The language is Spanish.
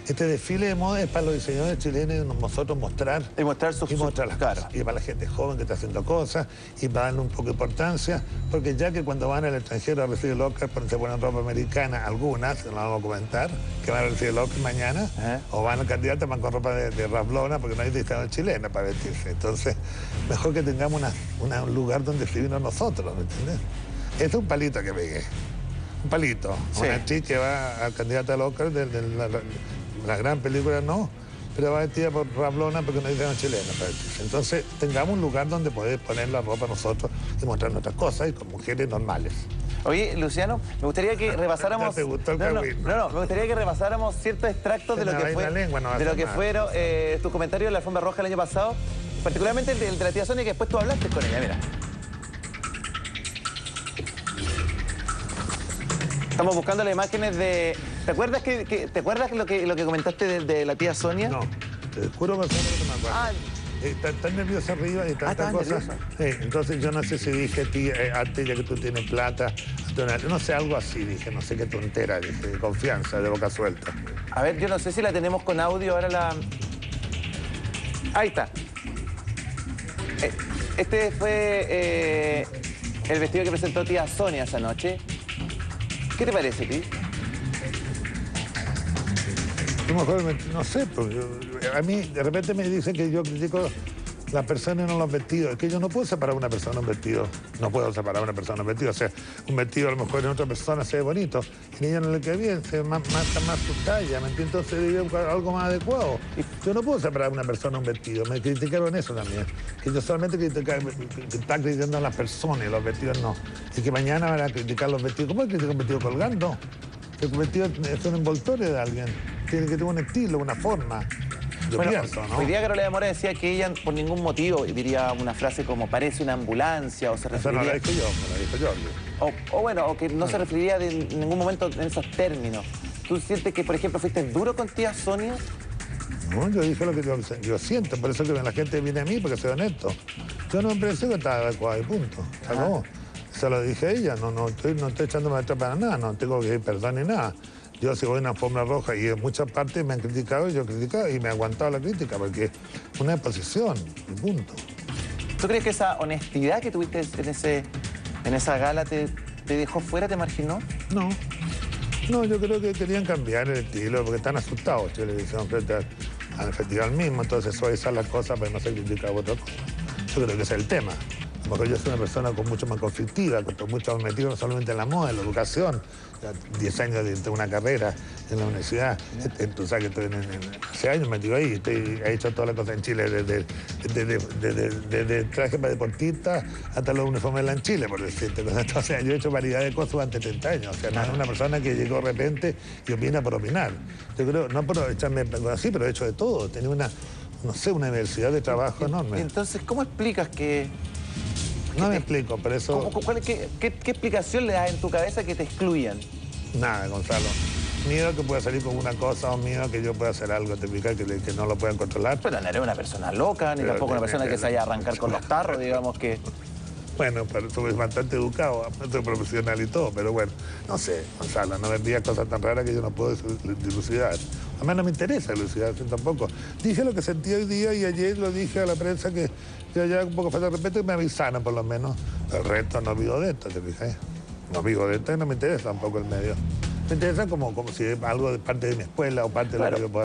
Este desfile de moda es para los diseñadores chilenos y nosotros mostrar... Y mostrar sus... Y mostrar las cosas. Y para la gente joven que está haciendo cosas, y para darle un poco de importancia, porque ya que cuando van al extranjero a recibir el Oscar, se ponen ropa americana, algunas, que lo vamos a comentar, que van a recibir el Oscar mañana, o van al candidato, van con ropa de Ralph Lauren, porque no hay diseñador chileno para vestirse. Entonces, mejor que tengamos un lugar donde escribirnos nosotros, ¿me entiendes? Este es un palito que pegué. Un palito. Sí. Una chica que va al candidato al Oscar de la gran película, no, pero va vestida por Ralph Lauren porque no hay diseñador chileno para vestirse. Entonces, tengamos un lugar donde poder poner la ropa nosotros y mostrar nuestras cosas y con mujeres normales. Oye, Luciano, me gustaría que repasáramos... ¿Te gustó el no, me gustaría que repasáramos ciertos extractos de lo que fue, fueron tus comentarios en la alfombra roja el año pasado, particularmente el de la tía Sonia, que después tú hablaste con ella, mira. Estamos buscando las imágenes de... ¿Te acuerdas lo que comentaste de la tía Sonia? No, te juro que no me acuerdo. Está tan nerviosa arriba y tantas cosas. Entonces yo no sé si dije a ti ya que tú tienes plata, no sé, algo así dije, no sé qué tontera dije, de confianza, de boca suelta. A ver, yo no sé si la tenemos con audio, ahora la... Ahí está. Este fue el vestido que presentó tía Sonia esa noche. ¿Qué te parece, ti? No sé, porque a mí de repente me dicen que yo critico las personas y no los vestidos. Es que yo no puedo separar una persona de un vestido. No puedo separar una persona de un vestido. O sea, un vestido a lo mejor en otra persona se ve bonito y a ella no le queda bien, se marca más su talla, ¿me entiendes? Entonces debe algo más adecuado. Yo no puedo separar a una persona de un vestido. Me criticaron eso también. Que yo solamente están criticando a las personas y los vestidos no. Y que mañana van a criticar los vestidos. ¿Cómo es que criticar un vestido colgando? El vestido es un envoltorio de alguien. Tiene que tener un estilo, una forma. Yo pienso, ¿no? Hoy día Carolina Mora decía que ella por ningún motivo diría una frase como parece una ambulancia o se referiría... Eso no la dije yo, me la dijo Jorge. O que no se referiría en ningún momento en esos términos. ¿Tú sientes que, por ejemplo, fuiste duro con tía Sonia? No, yo dije lo que yo siento, por eso que la gente viene a mí, porque soy honesto. Yo no me pareció que estaba adecuado y punto. Acabó. Se lo dije a ella, no estoy echándome atrás para nada, no tengo que pedir perdón ni nada. Yo si voy a una alfombra roja y en muchas partes me han criticado, yo he criticado y me he aguantado la crítica porque es una exposición, y punto. ¿Tú crees que esa honestidad que tuviste en esa gala te dejó fuera, te marginó? No. No, yo creo que querían cambiar el estilo porque están asustados, televisión frente al festival mismo, entonces suavizar las cosas para no ser criticado por otra cosa. Yo creo que ese es el tema. Porque yo soy una persona con mucho más conflictiva, con mucho metido no solamente en la moda, en la educación, 10 años de una carrera en la universidad. Tú sabes que estoy hace años metido ahí, he hecho todas las cosas en Chile, desde traje para deportistas hasta los uniformes en Chile, por decirte. Entonces, yo he hecho variedad de cosas durante 30 años. O sea, no es una persona que llegó de repente y opina por opinar. Yo creo, no por echarme así, pero he hecho de todo. Tenía una diversidad de trabajo enorme. Entonces, ¿cómo explicas que...? No me explico, pero eso... ¿Qué explicación le das en tu cabeza que te excluyan? Nada, Gonzalo. Miedo que pueda salir con una cosa o miedo que yo pueda hacer algo, te explica que no lo puedan controlar. Pero no eres una persona loca, ni tampoco una persona que se vaya a arrancar con los tarros, digamos que... Bueno, pero soy bastante educado, soy profesional y todo, pero bueno, no sé, Gonzalo, no me digas cosas tan raras que yo no puedo dilucidar. A mí no me interesa dilucidar tampoco. Dije lo que sentí hoy día y ayer lo dije a la prensa que yo ya un poco falta de respeto y me avisaron por lo menos. El resto no vivo de esto, te fijas. No vivo de esto y no me interesa tampoco el medio. Me interesa como si es algo de parte de mi escuela o parte de lo que yo pueda.